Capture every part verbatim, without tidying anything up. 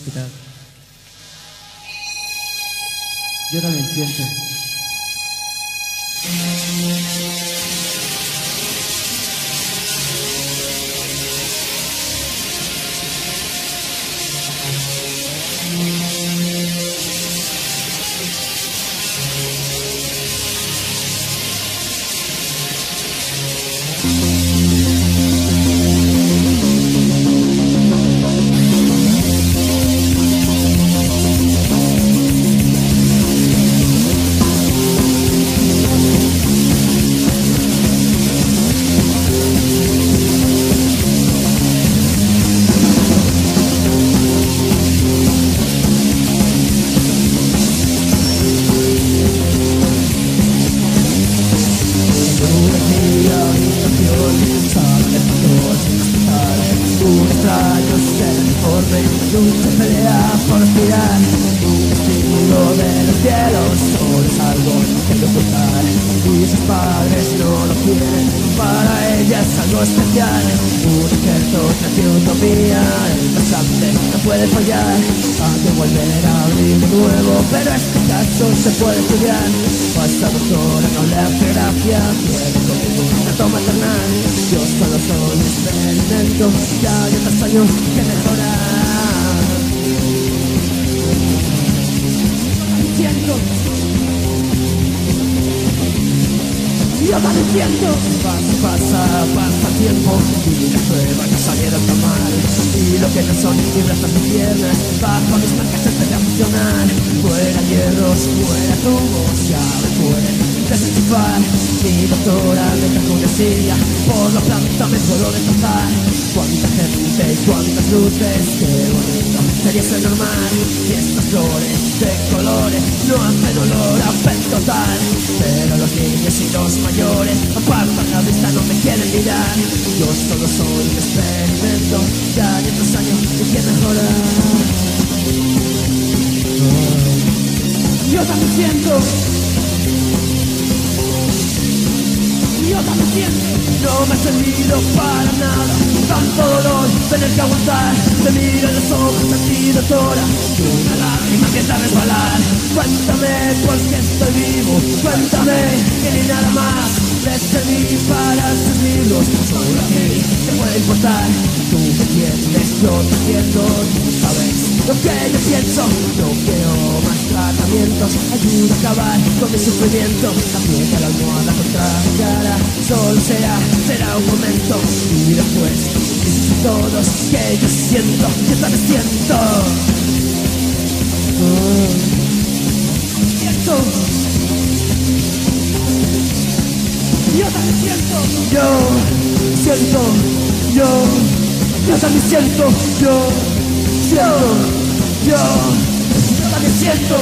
hospital. Yo también siento. Un extraño ser informe, nunca pelea por respirar. Un castigo de los cielos, solo es algo que no ocultar. Y sus padres no lo quieren, para ella es algo especial. Un ejército de utopía, el pasante no puede fallar. Aunque volver a abrir de nuevo, pero este caso se puede estudiar. Pasa doctora, no le hace gracia, quiere conmigo una toma maternal. Yo solo soy un experimento, ya hay otros años que mejorar. Siento, yo también siento. Pasa, pasa, pasa tiempo y las pruebas no salieron tan mal. Y lo que no son ni brazos ni piernas, bajo mis marcas se empieza a funcionar. Fuera hierros, fuera tubos, ya me pueden desenchufar. Mi doctora me trajo una silla, por la planta me puedo desplazar. Cuánta gente y cuántas luces, qué bonito sería ser normal. Y estas flores de colores no hacen olor a pez total. Pero los niños y los mayores apartan la vista, no me quieren mirar. Yo solo soy un experimento, ya hay otros años y que mejorar. Yo también siento. Yo también siento. No me ha servido para nada tanto dolor, tener que aguantar. Te miro en los ojos, a ti doctora, y una lágrima empieza a resbalar. Cuéntame por qué estoy vivo, cuéntame que ni nada más le serví para sus libros. Solo a ti te puede importar. Tú me entiendes, yo te entiendo. Tú sabes lo que yo pienso. No quiero más tratamientos, ayuda a acabar con mi sufrimiento. Aprieta la almohada contra mi cara, solo será, será un momento. Y después dices a todos que yo siento, yo también siento. Oh, siento. Yo también siento. Yo siento. Yo, yo también siento. Yo siento. Yo, yo también siento.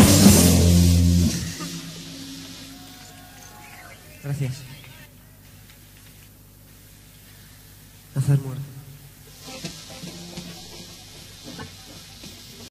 Gracias. Hacer muerto.